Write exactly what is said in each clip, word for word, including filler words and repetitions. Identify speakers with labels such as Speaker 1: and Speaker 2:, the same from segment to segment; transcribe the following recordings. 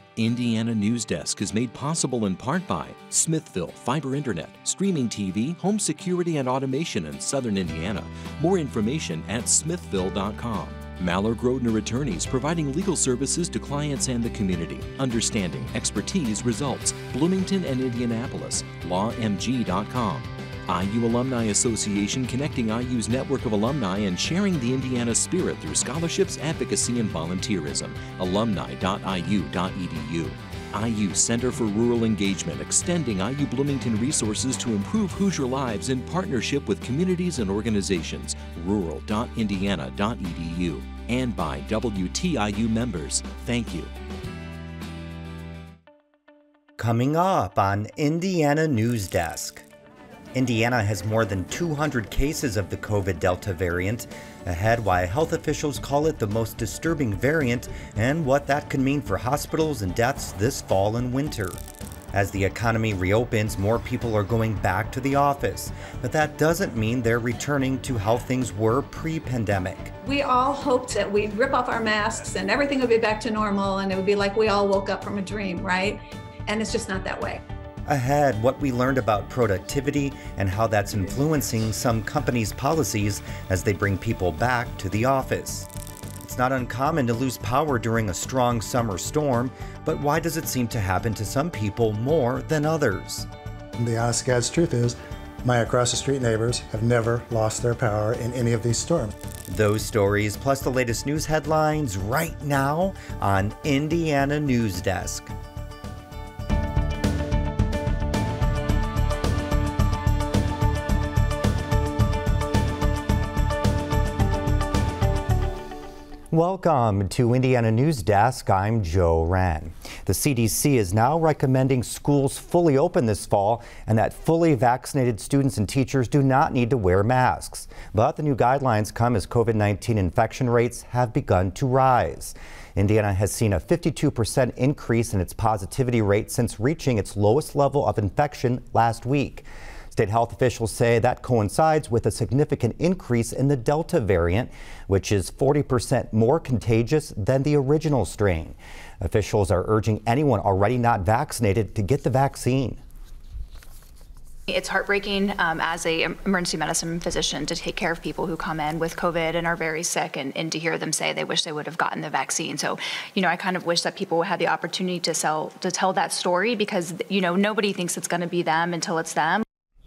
Speaker 1: Indiana Newsdesk is made possible in part by Smithville Fiber Internet, streaming T V, home security and automation in southern Indiana. More information at smithville dot com. Maller Grodner Attorneys, providing legal services to clients and the community. Understanding, expertise, results. Bloomington and Indianapolis. law m g dot com. I U Alumni Association, connecting I U's network of alumni and sharing the Indiana spirit through scholarships, advocacy, and volunteerism. alumni dot i u dot e d u. I U Center for Rural Engagement, extending I U Bloomington resources to improve Hoosier lives in partnership with communities and organizations. rural dot indiana dot e d u. And by W T I U members. Thank you.
Speaker 2: Coming up on Indiana Newsdesk. Indiana has more than two hundred cases of the COVID Delta variant. Ahead, why health officials call it the most disturbing variant and what that could mean for hospitals and deaths this fall and winter. As the economy reopens, more people are going back to the office, but that doesn't mean they're returning to how things were pre-pandemic.
Speaker 3: We all hoped that we'd rip off our masks and everything would be back to normal and it would be like we all woke up from a dream, right? And it's just not that way.
Speaker 2: Ahead, what we learned about productivity and how that's influencing some companies' policies as they bring people back to the office. It's not uncommon to lose power during a strong summer storm, but why does it seem to happen to some people more than others?
Speaker 4: The honest to God's truth is, my across the street neighbors have never lost their power in any of these storms.
Speaker 2: Those stories, plus the latest news headlines right now on Indiana Newsdesk. Welcome to Indiana Newsdesk. I'm Joe Wren. The C D C is now recommending schools fully open this fall and that fully vaccinated students and teachers do not need to wear masks. But the new guidelines come as COVID nineteen infection rates have begun to rise. Indiana has seen a fifty-two percent increase in its positivity rate since reaching its lowest level of infection last week. State health officials say that coincides with a significant increase in the Delta variant, which is forty percent more contagious than the original strain. Officials are urging anyone already not vaccinated to get the vaccine.
Speaker 5: It's heartbreaking um, as a emergency medicine physician to take care of people who come in with COVID and are very sick, and, and to hear them say they wish they would have gotten the vaccine. So, you know, I kind of wish that people had the opportunity to sell, to tell that story, because, you know, nobody thinks it's going to be them until it's them.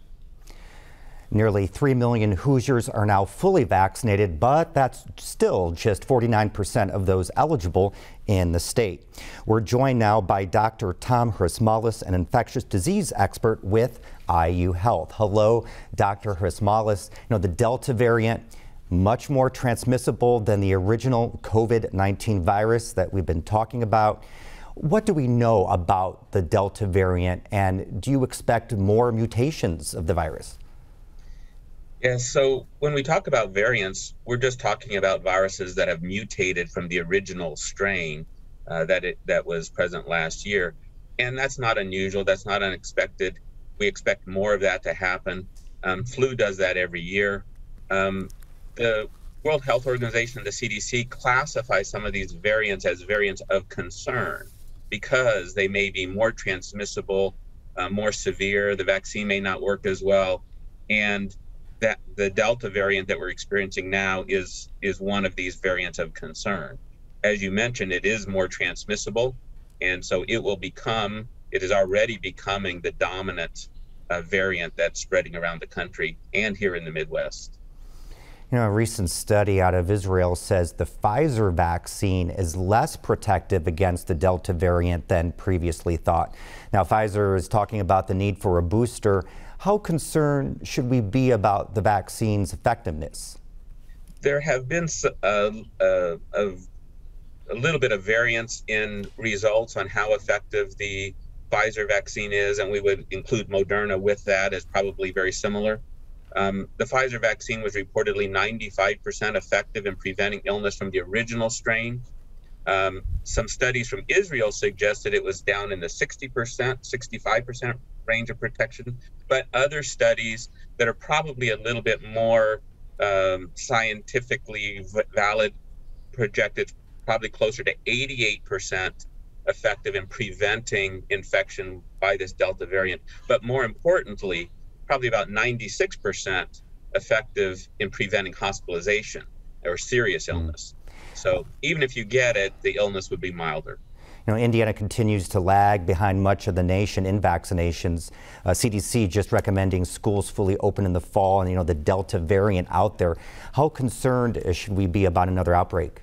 Speaker 2: Nearly three million Hoosiers are now fully vaccinated, but that's still just forty-nine percent of those eligible in the state. We're joined now by Doctor Tom Hrismalis, an infectious disease expert with I U Health. Hello, Doctor Hrismalis. You know, the Delta variant, much more transmissible than the original COVID nineteen virus that we've been talking about. What do we know about the Delta variant, and do you expect more mutations of the virus?
Speaker 6: Yeah, so when we talk about variants, we're just talking about viruses that have mutated from the original strain uh, that it that was present last year. And that's not unusual, that's not unexpected. We expect more of that to happen. Um, flu does that every year. Um, the World Health Organization, the C D C, classifies some of these variants as variants of concern because they may be more transmissible, uh, more severe, the vaccine may not work as well, and that the Delta variant that we're experiencing now is is one of these variants of concern. As you mentioned, it is more transmissible, and so it will become, it is already becoming the dominant uh, variant that's spreading around the country and here in the Midwest.
Speaker 2: You know, a recent study out of Israel says the Pfizer vaccine is less protective against the Delta variant than previously thought. Now, Pfizer is talking about the need for a booster. How concerned should we be about the vaccine's effectiveness?
Speaker 6: There have been a, a, a, a little bit of variance in results on how effective the Pfizer vaccine is, and we would include Moderna with that as probably very similar. Um, the Pfizer vaccine was reportedly ninety-five percent effective in preventing illness from the original strain. Um, some studies from Israel suggested it was down in the sixty percent, sixty-five percent range of protection, but other studies that are probably a little bit more um, scientifically valid projected probably closer to eighty-eight percent effective in preventing infection by this Delta variant, but more importantly, probably about ninety-six percent effective in preventing hospitalization or serious illness. So even if you get it, the illness would be milder.
Speaker 2: You know, Indiana continues to lag behind much of the nation in vaccinations. Uh, C D C just recommending schools fully open in the fall, and you know the Delta variant out there. How concerned should we be about another outbreak?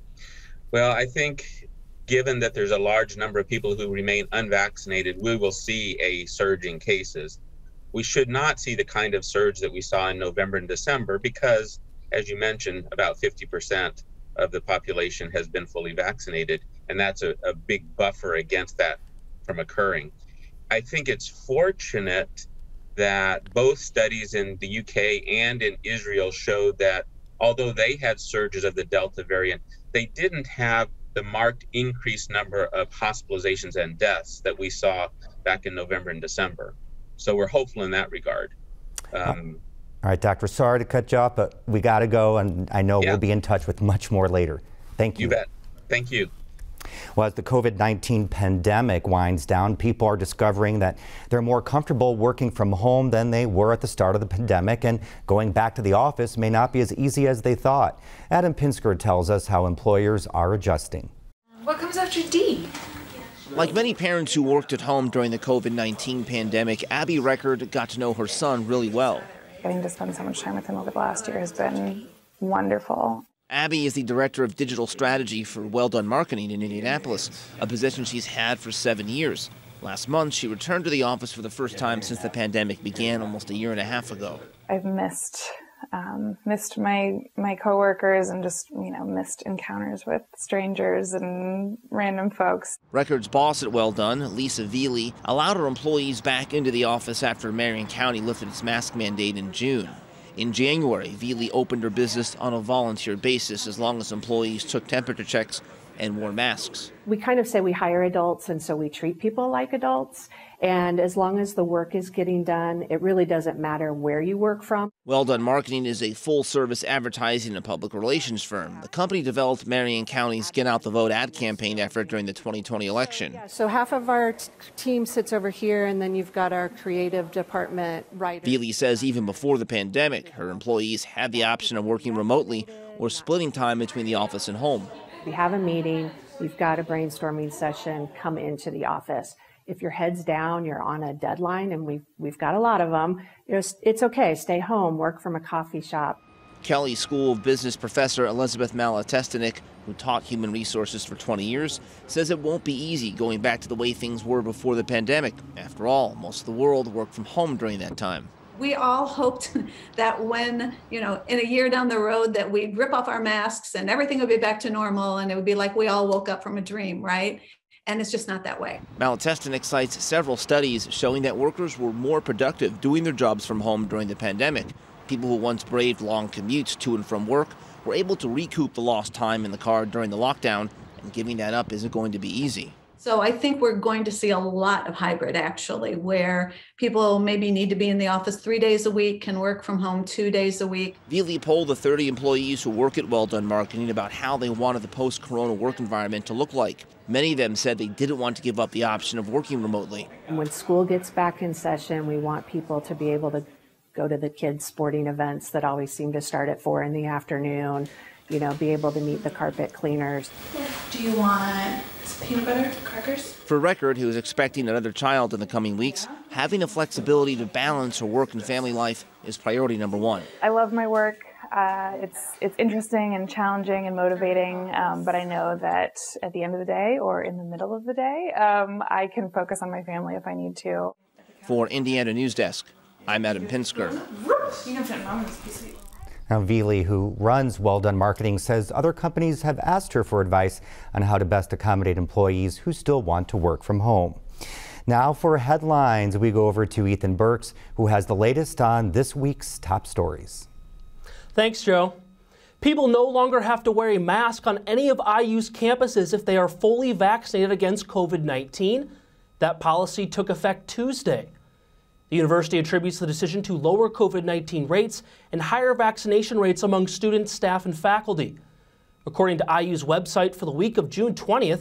Speaker 6: Well, I think given that there's a large number of people who remain unvaccinated, we will see a surge in cases. We should not see the kind of surge that we saw in November and December because, as you mentioned, about fifty percent of the population has been fully vaccinated, and that's a, a big buffer against that from occurring. I think it's fortunate that both studies in the U K and in Israel showed that although they had surges of the Delta variant, they didn't have the marked increased number of hospitalizations and deaths that we saw back in November and December. So we're hopeful in that regard. Um,
Speaker 2: All right, Doctor, sorry to cut you off, but we got to go, and I know
Speaker 6: yeah.
Speaker 2: we'll be in touch with much more later. Thank you.
Speaker 6: You bet. Thank you.
Speaker 2: Well, as the COVID nineteen pandemic winds down, people are discovering that they're more comfortable working from home than they were at the start of the pandemic, and going back to the office may not be as easy as they thought. Adam Pinsker tells us how employers are adjusting.
Speaker 7: What comes after D?
Speaker 8: Like many parents who worked at home during the COVID nineteen pandemic, Abby Record got to know her son really well.
Speaker 9: Getting to spend so much time with him over the last year has been wonderful.
Speaker 8: Abby is the director of digital strategy for Well Done Marketing in Indianapolis, a position she's had for seven years. Last month, she returned to the office for the first time since the pandemic began almost a year and a half ago.
Speaker 9: I've missed um, missed my my coworkers and just you know missed encounters with strangers and random folks.
Speaker 8: Record's boss at Well Done, Lisa Veely, allowed her employees back into the office after Marion County lifted its mask mandate in June. In January, Veely opened her business on a volunteer basis as long as employees took temperature checks and wore masks.
Speaker 10: We kind of say we hire adults, and so we treat people like adults. And as long as the work is getting done, it really doesn't matter where you work from.
Speaker 8: Well Done Marketing is a full-service advertising and public relations firm. The company developed Marion County's Get Out the Vote ad campaign effort during the twenty twenty election.
Speaker 10: Yeah, so half of our t- team sits over here, and then you've got our creative department writers.
Speaker 8: Veely says even before the pandemic, her employees had the option of working remotely or splitting time between the office and home.
Speaker 10: We have a meeting, we've got a brainstorming session, come into the office. If your head's down, you're on a deadline, and we've, we've got a lot of them, it's okay, stay home, work from a coffee shop.
Speaker 8: Kelley School of Business professor Elizabeth Malatestinik, who taught human resources for twenty years, says it won't be easy going back to the way things were before the pandemic. After all, most of the world worked from home during that time.
Speaker 3: We all hoped that when, you know, in a year down the road that we'd rip off our masks and everything would be back to normal and it would be like we all woke up from a dream, right? And it's just not that way.
Speaker 8: Malatestinik cites several studies showing that workers were more productive doing their jobs from home during the pandemic. People who once braved long commutes to and from work were able to recoup the lost time in the car during the lockdown, and giving that up isn't going to be easy.
Speaker 3: So I think we're going to see a lot of hybrid, actually, where people maybe need to be in the office three days a week, can work from home two days a week.
Speaker 8: Veely polled the thirty employees who work at Well Done Marketing about how they wanted the post-corona work environment to look like. Many of them said they didn't want to give up the option of working remotely.
Speaker 10: And when school gets back in session, we want people to be able to go to the kids' sporting events that always seem to start at four in the afternoon, you know, be able to meet the carpet cleaners.
Speaker 7: Do you want peanut butter, crackers?
Speaker 8: For Record, who is expecting another child in the coming weeks, having the flexibility to balance her work and family life is priority number one.
Speaker 9: I love my work. Uh, it's it's interesting and challenging and motivating, um, but I know that at the end of the day or in the middle of the day, um, I can focus on my family if I need to.
Speaker 8: For Indiana Newsdesk, I'm Adam Pinsker.
Speaker 7: You can fit Mama's piece.
Speaker 2: Now, Veely, who runs Well Done Marketing, says other companies have asked her for advice on how to best accommodate employees who still want to work from home. Now for headlines, we go over to Ethan Burks, who has the latest on this week's top stories.
Speaker 11: Thanks, Joe. People no longer have to wear a mask on any of I U's campuses if they are fully vaccinated against COVID nineteen. That policy took effect Tuesday. The university attributes the decision to lower COVID nineteen rates and higher vaccination rates among students, staff, and faculty. According to I U's website, for the week of June twentieth,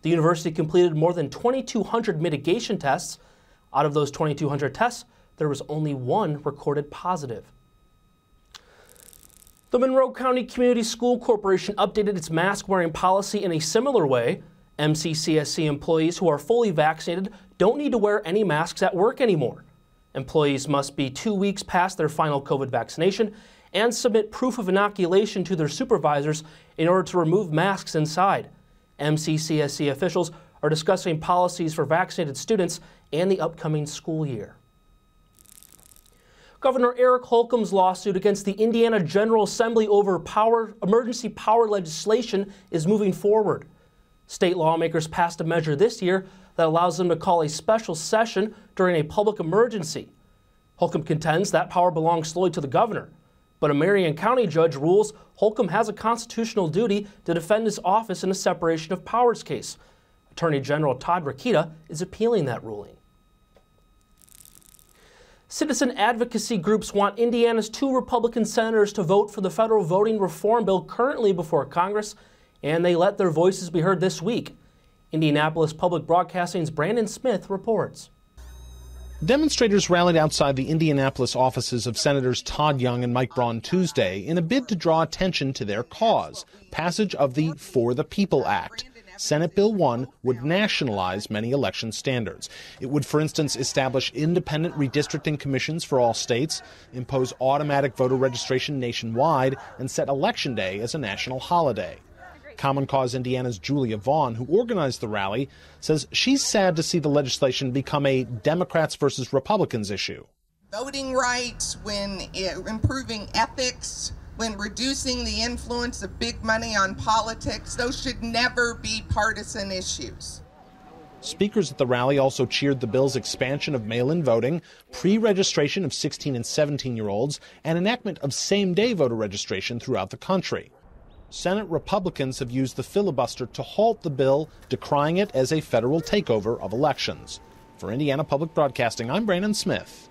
Speaker 11: The university completed more than twenty-two hundred mitigation tests. Out of those twenty-two hundred tests, there was only one recorded positive. The Monroe County Community School Corporation updated its mask-wearing policy in a similar way. M C C S C employees who are fully vaccinated don't need to wear any masks at work anymore. Employees must be two weeks past their final COVID vaccination and submit proof of inoculation to their supervisors in order to remove masks inside. M C C S C officials are discussing policies for vaccinated students and the upcoming school year. Governor Eric Holcomb's lawsuit against the Indiana General Assembly over power, emergency power legislation is moving forward. State lawmakers passed a measure this year that allows them to call a special session during a public emergency. Holcomb contends that power belongs solely to the governor, but a Marion County judge rules Holcomb has a constitutional duty to defend his office in a separation of powers case. Attorney General Todd Rokita is appealing that ruling. Citizen advocacy groups want Indiana's two Republican senators to vote for the federal voting reform bill currently before Congress, and they let their voices be heard this week. Indianapolis Public Broadcasting's Brandon Smith reports.
Speaker 12: Demonstrators rallied outside the Indianapolis offices of Senators Todd Young and Mike Braun Tuesday in a bid to draw attention to their cause, passage of the For the People Act. Senate Bill one would nationalize many election standards. It would, for instance, establish independent redistricting commissions for all states, impose automatic voter registration nationwide, and set Election Day as a national holiday. Common Cause Indiana's Julia Vaughn, who organized the rally, says she's sad to see the legislation become a Democrats versus Republicans issue.
Speaker 13: Voting rights, when improving ethics, when reducing the influence of big money on politics, those should never be partisan issues.
Speaker 12: Speakers at the rally also cheered the bill's expansion of mail-in voting, pre-registration of sixteen and seventeen-year-olds, and enactment of same-day voter registration throughout the country. Senate Republicans have used the filibuster to halt the bill, decrying it as a federal takeover of elections. For Indiana Public Broadcasting, I'm Brandon Smith.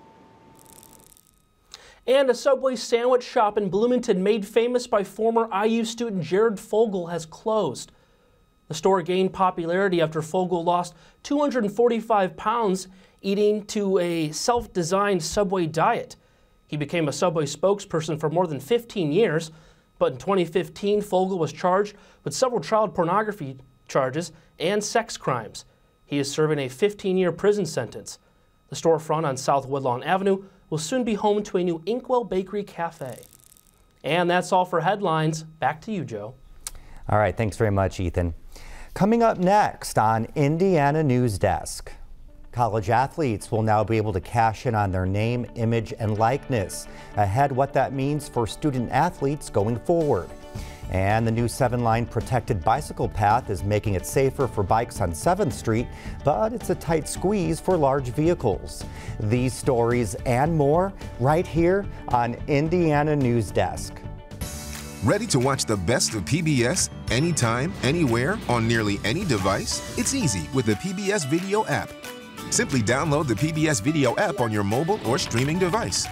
Speaker 11: And a Subway sandwich shop in Bloomington made famous by former I U student Jared Fogle has closed. The store gained popularity after Fogle lost two hundred forty-five pounds eating to a self-designed Subway diet. He became a Subway spokesperson for more than fifteen years, but in twenty fifteen, Fogle was charged with several child pornography charges and sex crimes. He is serving a fifteen-year prison sentence. The storefront on South Woodlawn Avenue will soon be home to a new Inkwell Bakery Cafe. And that's all for headlines. Back to you, Joe.
Speaker 2: All right, thanks very much, Ethan. Coming up next on Indiana Newsdesk, college athletes will now be able to cash in on their name, image, and likeness. Ahead, what that means for student athletes going forward. And the new seven-line protected bicycle path is making it safer for bikes on seventh street, but it's a tight squeeze for large vehicles. These stories and more right here on Indiana Newsdesk.
Speaker 14: Ready to watch the best of P B S anytime, anywhere, on nearly any device? It's easy with the P B S Video app. Simply download the P B S Video app on your mobile or streaming device.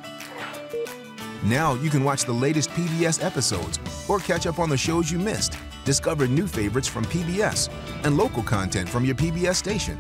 Speaker 14: Now you can watch the latest P B S episodes or catch up on the shows you missed, discover new favorites from P B S, and local content from your P B S station.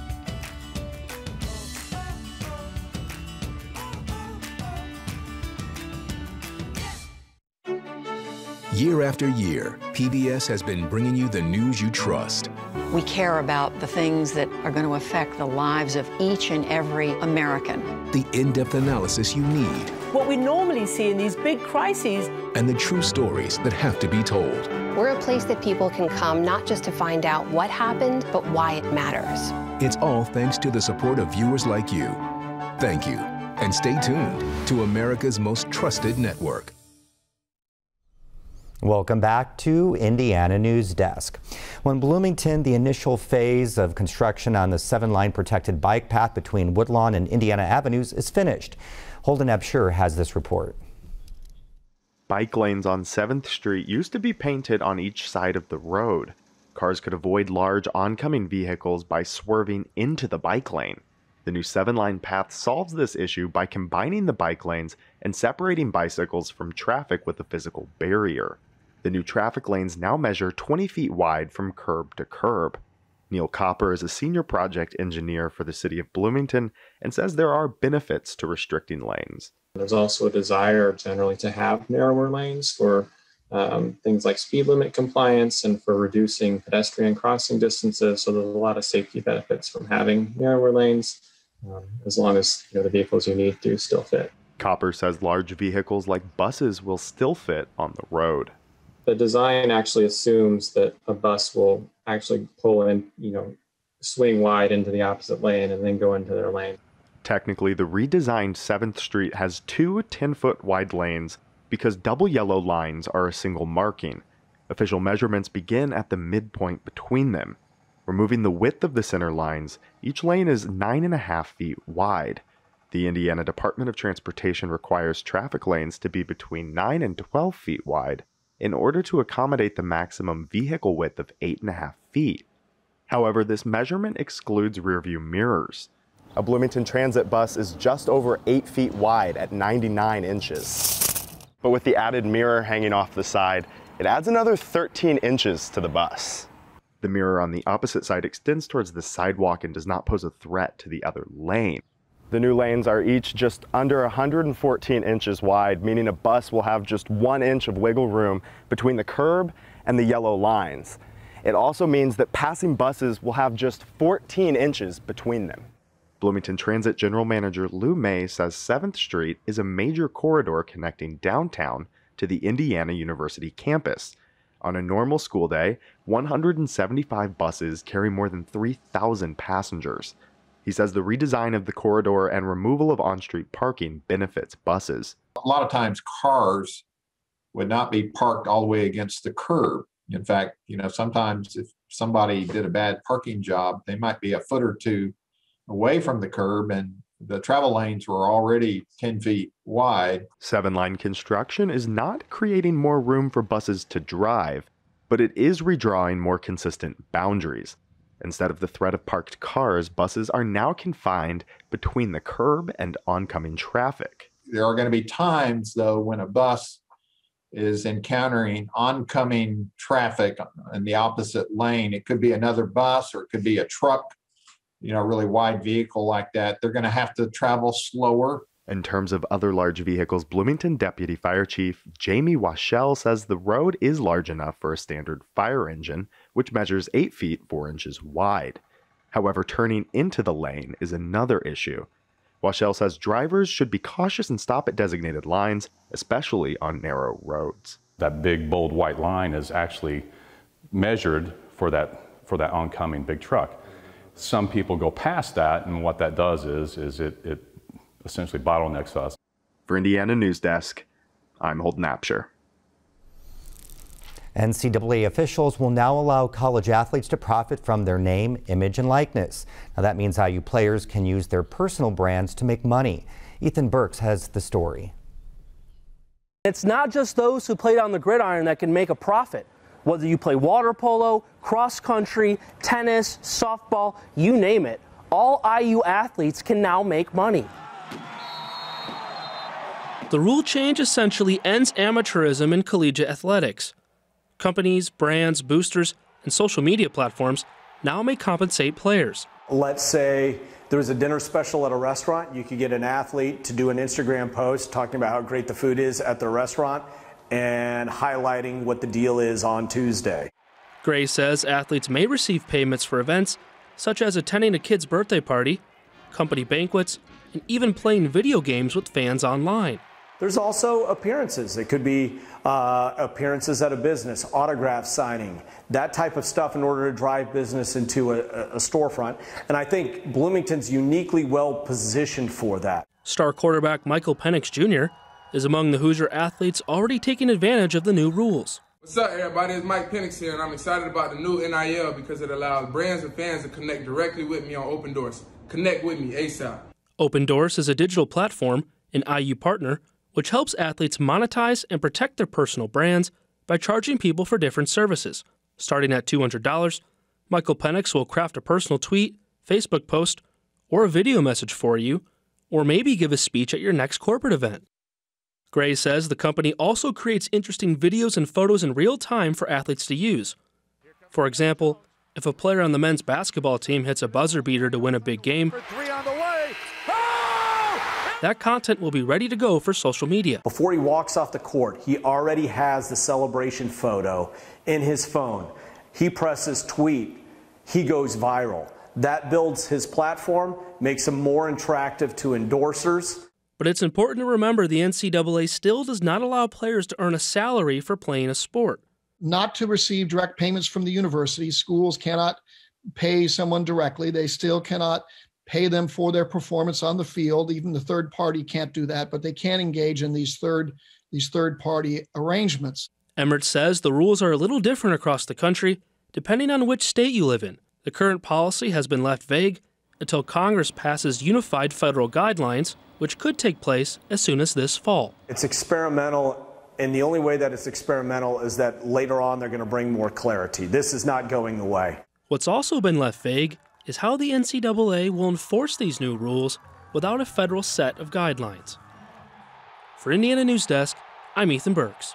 Speaker 14: Year after year, P B S has been bringing you the news you trust.
Speaker 15: We care about the things that are going to affect the lives of each and every American.
Speaker 14: The in-depth analysis you need.
Speaker 16: What we normally see in these big crises.
Speaker 14: And the true stories that have to be told.
Speaker 17: We're a place that people can come not just to find out what happened, but why it matters.
Speaker 14: It's all thanks to the support of viewers like you. Thank you. And stay tuned to America's most trusted network.
Speaker 2: Welcome back to Indiana Newsdesk. Well, in Bloomington, the initial phase of construction on the seven-line protected bike path between Woodlawn and Indiana Avenues is finished. Holden Abshur has this report.
Speaker 18: Bike lanes on seventh street used to be painted on each side of the road. Cars could avoid large oncoming vehicles by swerving into the bike lane. The new seven-line path solves this issue by combining the bike lanes and separating bicycles from traffic with a physical barrier. The new traffic lanes now measure twenty feet wide from curb to curb. Neil Copper is a senior project engineer for the city of Bloomington and says there are benefits to restricting lanes.
Speaker 19: There's also a desire generally to have narrower lanes for um, things like speed limit compliance and for reducing pedestrian crossing distances. So there's a lot of safety benefits from having narrower lanes, um, as long as you know, the vehicles you need do still fit.
Speaker 18: Copper says large vehicles like buses will still fit on the road.
Speaker 19: The design actually assumes that a bus will actually pull in, you know, swing wide into the opposite lane and then go into their lane.
Speaker 18: Technically, the redesigned seventh Street has two ten-foot wide lanes because double yellow lines are a single marking. Official measurements begin at the midpoint between them. Removing the width of the center lines, each lane is nine and a half feet wide. The Indiana Department of Transportation requires traffic lanes to be between nine and twelve feet wide in order to accommodate the maximum vehicle width of eight and a half feet. However, this measurement excludes rearview mirrors.
Speaker 20: A Bloomington Transit bus is just over eight feet wide at ninety-nine inches. But with the added mirror hanging off the side, it adds another thirteen inches to the bus.
Speaker 18: The mirror on the opposite side extends towards the sidewalk and does not pose a threat to the other lane.
Speaker 20: The new lanes are each just under one hundred fourteen inches wide, meaning a bus will have just one inch of wiggle room between the curb and the yellow lines. It also means that passing buses will have just fourteen inches between them.
Speaker 18: Bloomington Transit General Manager Lou May says seventh Street is a major corridor connecting downtown to the Indiana University campus. On a normal school day, one hundred seventy-five buses carry more than three thousand passengers. He says the redesign of the corridor and removal of on-street parking benefits buses.
Speaker 21: A lot of times cars would not be parked all the way against the curb. In fact, you know, sometimes if somebody did a bad parking job, they might be a foot or two away from the curb, and the travel lanes were already ten feet wide.
Speaker 18: Seven-line construction is not creating more room for buses to drive, but it is redrawing more consistent boundaries. Instead of the threat of parked cars, buses are now confined between the curb and oncoming traffic.
Speaker 21: There are going to be times, though, when a bus is encountering oncoming traffic in the opposite lane. It could be another bus or it could be a truck, you know, a really wide vehicle like that. They're going to have to travel slower.
Speaker 18: In terms of other large vehicles, Bloomington Deputy Fire Chief Jamie Washell says the road is large enough for a standard fire engine, which measures eight feet four inches wide. However, turning into the lane is another issue. Washell says drivers should be cautious and stop at designated lines, especially on narrow roads.
Speaker 22: That big, bold white line is actually measured for that, for that oncoming big truck. Some people go past that, and what that does is, is it, it essentially bottlenecks us.
Speaker 18: For Indiana Newsdesk, I'm Holden Apsher.
Speaker 2: N C double A officials will now allow college athletes to profit from their name, image, and likeness. Now that means I U players can use their personal brands to make money. Ethan Burks has the story.
Speaker 11: It's not just those who played on the gridiron that can make a profit. Whether you play water polo, cross country, tennis, softball, you name it, all I U athletes can now make money. The rule change essentially ends amateurism in collegiate athletics. Companies, brands, boosters, and social media platforms now may compensate players.
Speaker 23: Let's say there was a dinner special at a restaurant. You could get an athlete to do an Instagram post talking about how great the food is at the restaurant and highlighting what the deal is on Tuesday.
Speaker 11: Gray says athletes may receive payments for events such as attending a kid's birthday party, company banquets, and even playing video games with fans online.
Speaker 23: There's also appearances. It could be uh, appearances at a business, autograph signing, that type of stuff in order to drive business into a, a storefront. And I think Bloomington's uniquely well positioned for that.
Speaker 11: Star quarterback Michael Penix Junior is among the Hoosier athletes already taking advantage of the new rules.
Speaker 24: What's up, everybody? It's Mike Penix here, and I'm excited about the new N I L because it allows brands and fans to connect directly with me on Open Doors. Connect with me ASAP.
Speaker 11: Open Doors is a digital platform, an I U partner, which helps athletes monetize and protect their personal brands by charging people for different services. Starting at two hundred dollars, Michael Penix will craft a personal tweet, Facebook post, or a video message for you, or maybe give a speech at your next corporate event. Gray says the company also creates interesting videos and photos in real time for athletes to use. For example, if a player on the men's basketball team hits a buzzer beater to win a big game, that content will be ready to go for social media.
Speaker 23: Before he walks off the court, he already has the celebration photo in his phone. He presses tweet, he goes viral. That builds his platform, makes him more attractive to endorsers.
Speaker 11: But it's important to remember the N C double A still does not allow players to earn a salary for playing a sport.
Speaker 1: Not to receive direct payments from the university. Schools cannot pay someone directly. They still cannot pay them for their performance on the field. Even the third party can't do that, but they can engage in these third, these third party arrangements.
Speaker 11: Emmert says the rules are a little different across the country, depending on which state you live in. The current policy has been left vague until Congress passes unified federal guidelines, which could take place as soon as this fall.
Speaker 23: It's experimental, and the only way that it's experimental is that later on they're going to bring more clarity. This is not going away.
Speaker 11: What's also been left vague is how the N C double A will enforce these new rules without a federal set of guidelines. For Indiana Newsdesk, I'm Ethan Burks.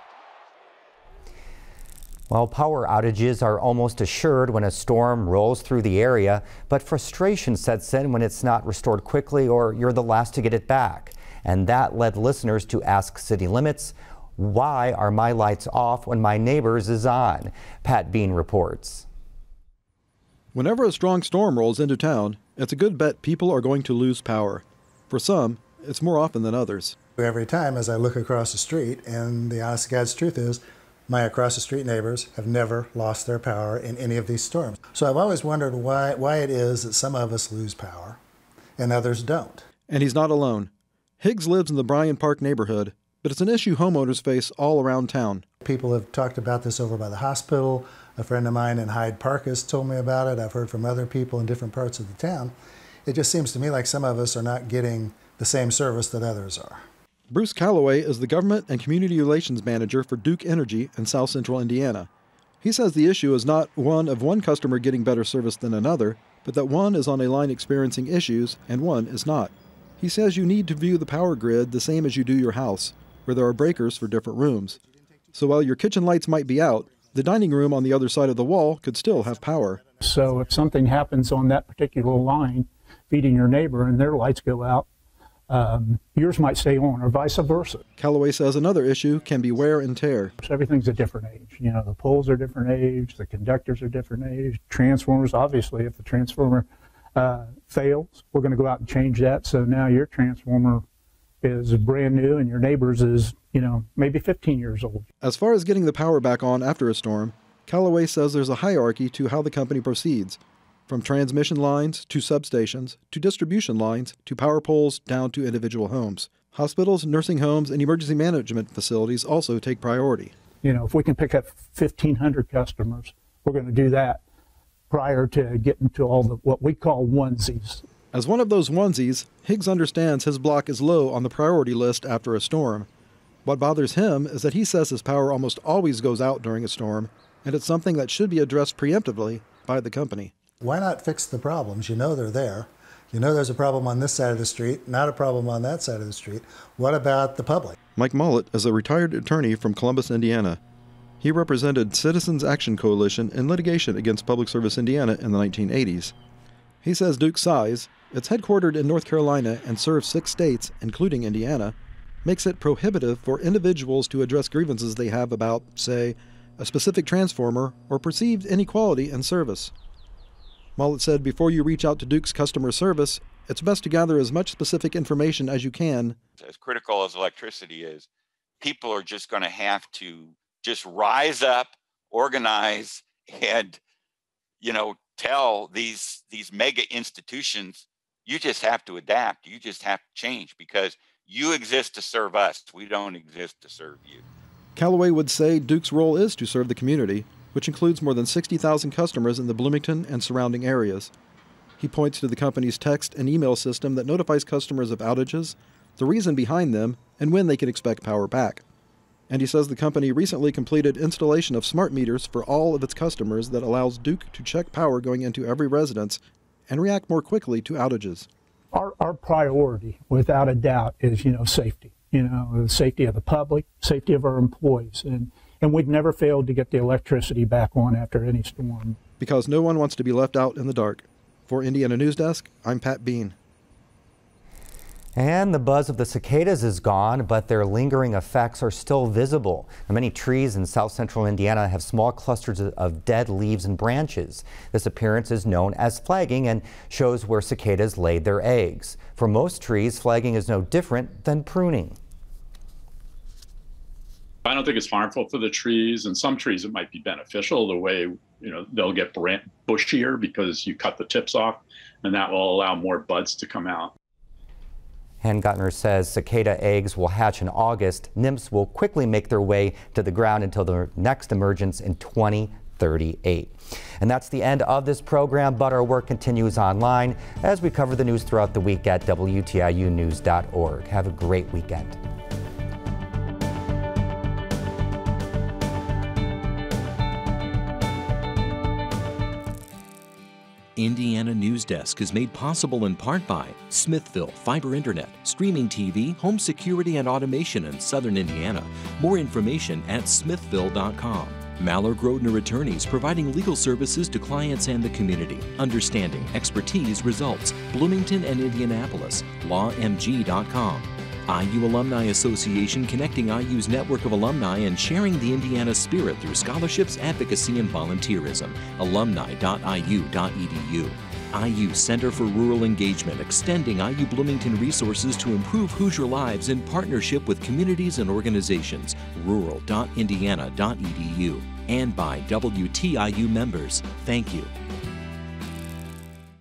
Speaker 2: Well, power outages are almost assured when a storm rolls through the area, but frustration sets in when it's not restored quickly or you're the last to get it back. And that led listeners to ask city limits, why are my lights off when my neighbor's is on? Pat Bean reports.
Speaker 4: Whenever a strong storm rolls into town, it's a good bet people are going to lose power. For some, it's more often than others.
Speaker 5: Every time as I look across the street, and the honest to God's truth is, my across the street neighbors have never lost their power in any of these storms. So I've always wondered why, why it is that some of us lose power and others don't.
Speaker 4: And he's not alone. Higgs lives in the Bryan Park neighborhood, but it's an issue homeowners face all around town.
Speaker 5: People have talked about this over by the hospital. A friend of mine in Hyde Park has told me about it. I've heard from other people in different parts of the town. It just seems to me like some of us are not getting the same service that others are.
Speaker 4: Bruce Calloway is the Government and Community Relations Manager for Duke Energy in South Central Indiana. He says the issue is not one of one customer getting better service than another, but that one is on a line experiencing issues and one is not. He says you need to view the power grid the same as you do your house, where there are breakers for different rooms. So while your kitchen lights might be out, the dining room on the other side of the wall could still have power.
Speaker 6: So if something happens on that particular line, feeding your neighbor, and their lights go out, Um, yours might stay on, or vice versa.
Speaker 4: Calloway says another issue can be wear and tear.
Speaker 6: So everything's a different age. You know, the poles are different age, the conductors are different age, transformers, obviously, if the transformer uh, fails, we're going to go out and change that. So now your transformer is brand new and your neighbor's is, you know, maybe fifteen years old.
Speaker 4: As far as getting the power back on after a storm, Calloway says there's a hierarchy to how the company proceeds. From transmission lines to substations, to distribution lines, to power poles, down to individual homes. Hospitals, nursing homes, and emergency management facilities also take priority.
Speaker 6: You know, if we can pick up fifteen hundred customers, we're going to do that prior to getting to all the what we call onesies.
Speaker 4: As one of those onesies, Higgs understands his block is low on the priority list after a storm. What bothers him is that he says his power almost always goes out during a storm, and it's something that should be addressed preemptively by the company.
Speaker 5: Why not fix the problems? You know they're there. You know there's a problem on this side of the street, not a problem on that side of the street. What about the public?
Speaker 4: Mike Mollett is a retired attorney from Columbus, Indiana. He represented Citizens Action Coalition in litigation against Public Service Indiana in the nineteen eighties. He says Duke's size, it's headquartered in North Carolina and serves six states, including Indiana, makes it prohibitive for individuals to address grievances they have about, say, a specific transformer or perceived inequality in service. Mollett said before you reach out to Duke's customer service, it's best to gather as much specific information as you can.
Speaker 25: As critical as electricity is, people are just going to have to just rise up, organize, and, you know, tell these, these mega institutions, you just have to adapt. You just have to change because you exist to serve us. We don't exist to serve you.
Speaker 4: Calloway would say Duke's role is to serve the community, which includes more than sixty thousand customers in the Bloomington and surrounding areas. He points to the company's text and email system that notifies customers of outages, the reason behind them, and when they can expect power back. And he says the company recently completed installation of smart meters for all of its customers that allows Duke to check power going into every residence and react more quickly to outages.
Speaker 6: Our, our priority, without a doubt, is, you know, safety. you know, the safety of the public, safety of our employees. And, and we've never failed to get the electricity back on after any storm.
Speaker 4: Because no one wants to be left out in the dark. For Indiana Newsdesk, I'm Pat Bean.
Speaker 2: And the buzz of the cicadas is gone, but their lingering effects are still visible. Many trees in south central Indiana have small clusters of dead leaves and branches. This appearance is known as flagging and shows where cicadas laid their eggs. For most trees, flagging is no different than pruning.
Speaker 3: I don't think it's harmful for the trees, and some trees it might be beneficial the way, you know, they'll get bushier because you cut the tips off, and that will allow more buds to come out.
Speaker 2: Hangotner says cicada eggs will hatch in August. Nymphs will quickly make their way to the ground until their next emergence in twenty thirty-eight. And that's the end of this program, but our work continues online as we cover the news throughout the week at W T I U news dot org. Have a great weekend.
Speaker 7: Indiana Newsdesk is made possible in part by Smithville Fiber Internet, streaming T V, home security and automation in Southern Indiana. More information at smithville dot com. Maller Grodner Attorneys providing legal services to clients and the community. Understanding, expertise, results. Bloomington and Indianapolis. law m g dot com. I U Alumni Association connecting I U's network of alumni and sharing the Indiana spirit through scholarships, advocacy, and volunteerism. alumni dot i u dot e d u. I U Center for Rural Engagement extending I U Bloomington resources to improve Hoosier lives in partnership with communities and organizations. rural dot indiana dot e d u. And by W T I U members. Thank you.